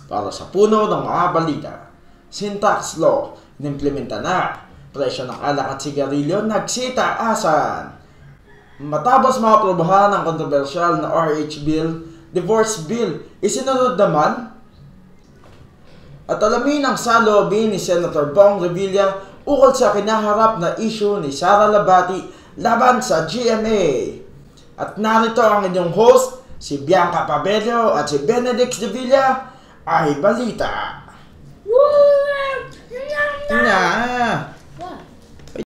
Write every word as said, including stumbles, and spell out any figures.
para sa puno ng mga balita. Sin-tax law, inimplementa na. Presyo ng alak at sigarilyo nagsitaasan. Matapos maaprubahan ang kontrobersyal na R H Bill, Divorce Bill, isinunod naman at alamin ang saloobin ni Senator Bong Revilla ukol sa kinaharap na issue ni Sara Labati laban sa G M A. At narito ang inyong host, si Bianca Pabello at si Benedict De Villa, ay balita. Na!